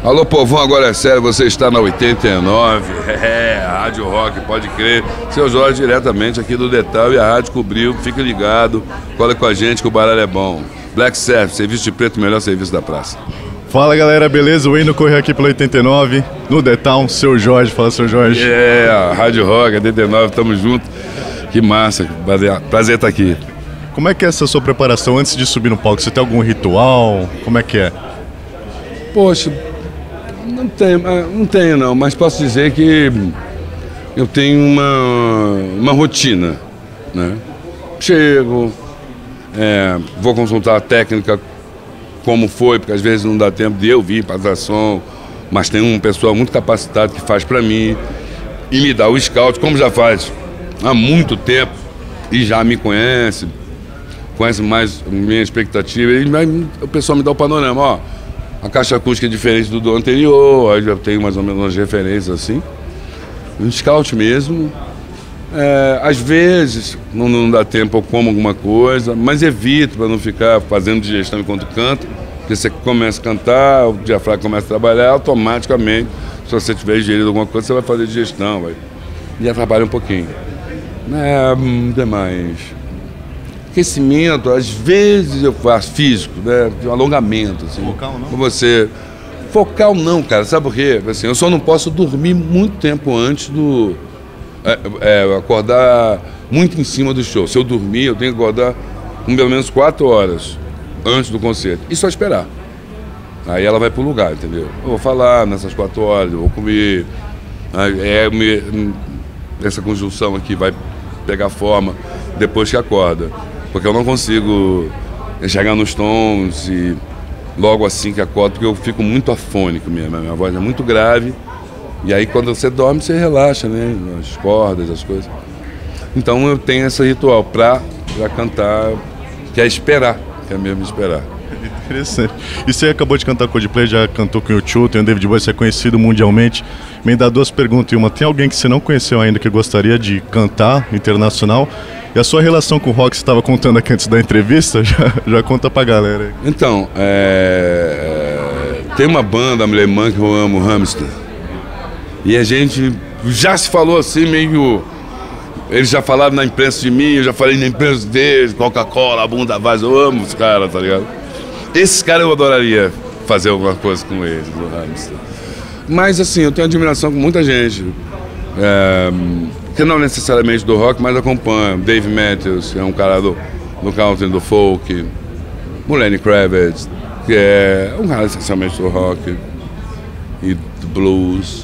Alô, povão, agora é sério, você está na 89, Rádio Rock, pode crer. Seu Jorge, diretamente aqui do Detal, e a rádio cobriu, fica ligado, cola com a gente que o baralho é bom. Black Surf, serviço de preto, melhor serviço da praça. Fala galera, beleza? O Eno correu aqui pelo 89, no Detal, seu Jorge, fala seu Jorge. Rádio Rock, 89, tamo junto, que massa, prazer estar aqui. Como é que é essa sua preparação antes de subir no palco? Você tem algum ritual? Como é que é? Poxa, não tenho não, mas posso dizer que eu tenho uma rotina, né? Chego, vou consultar a técnica, como foi, porque às vezes não dá tempo de eu vir para dar som, mas tem um pessoal muito capacitado que faz para mim e me dá o scout, como já faz há muito tempo e já me conhece mais minha expectativa, e o pessoal me dá o panorama, ó. A caixa acústica é diferente do anterior, aí já tenho mais ou menos umas referências assim. Um scout mesmo. Às vezes não dá tempo, eu como alguma coisa, mas evito para não ficar fazendo digestão enquanto canto, porque você começa a cantar, o diafragma começa a trabalhar, automaticamente, se você tiver ingerido alguma coisa, você vai fazer digestão, e atrapalha um pouquinho. Demais. Aquecimento, às vezes eu faço físico, né? De um alongamento, assim. Focal não? Você... Focal não, cara, sabe por quê? Assim, eu só não posso dormir muito tempo antes do... acordar muito em cima do show. Se eu dormir, eu tenho que acordar com pelo menos 4 horas antes do concerto. E só esperar. Aí ela vai pro lugar, entendeu? Eu vou falar nessas 4 horas, eu vou comer. Essa conjunção aqui vai pegar forma depois que acorda. Porque eu não consigo chegar nos tons e logo assim que acordo, porque eu fico muito afônico mesmo. A minha voz é muito grave. E aí quando você dorme, você relaxa, né? As cordas, as coisas. Então eu tenho esse ritual pra cantar, que é esperar, que é mesmo esperar. Interessante. E você acabou de cantar Coldplay, já cantou com o U2, tem o David Bowie, você é conhecido mundialmente. Me dá 2 perguntas em uma. Tem alguém que você não conheceu ainda que gostaria de cantar internacional? E a sua relação com o rock, você estava contando aqui antes da entrevista, já conta pra galera. Então, tem uma banda alemã que eu amo, Hamster. E a gente já se falou assim, meio... Eles já falaram na imprensa de mim, eu já falei na imprensa deles, Coca-Cola, a bunda vaz, eu amo os caras, tá ligado? Esses caras eu adoraria fazer alguma coisa com eles, do Hamster. Mas assim, eu tenho admiração com muita gente, que não necessariamente do rock, mas acompanha. Dave Matthews, que é um cara do country, do folk. O Lenny Kravitz, que é um cara essencialmente do rock e do blues.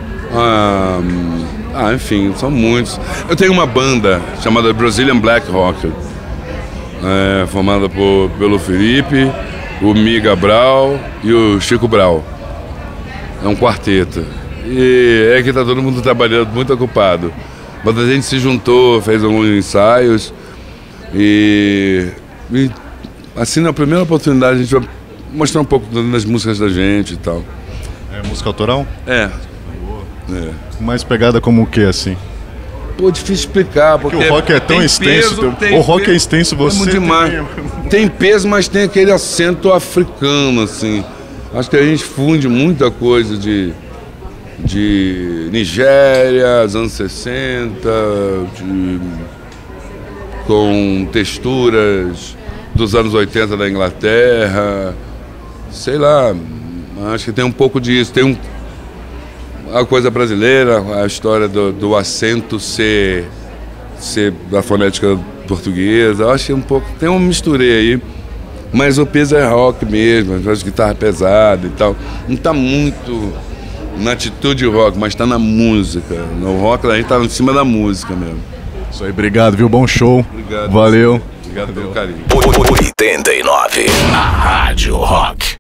Enfim, são muitos. Eu tenho uma banda chamada Brazilian Black Rock, formada pelo Felipe, o Miga Brau e o Chico Brau. É um quarteto. E que tá todo mundo trabalhando, muito ocupado. Mas a gente se juntou, fez alguns ensaios e assim, na primeira oportunidade a gente vai mostrar um pouco das músicas da gente e tal. É música autoral? Mais pegada como o que, assim? Pô, difícil explicar, porque o rock é tão extenso. O rock é extenso, você tem peso, mas tem aquele acento africano, assim. Acho que a gente funde muita coisa de Nigéria, anos 60, com texturas dos anos 80 da Inglaterra, sei lá, acho que tem um pouco disso, tem a coisa brasileira, a história do acento ser da fonética portuguesa, acho que tem uma mistura aí, mas o peso é rock mesmo, as guitarras pesadas e tal, não está muito na atitude rock, mas está na música. No rock a gente está em cima da música mesmo. Isso aí, obrigado, viu? Bom show. Obrigado. Valeu. Obrigado pelo carinho. 89, a Rádio Rock.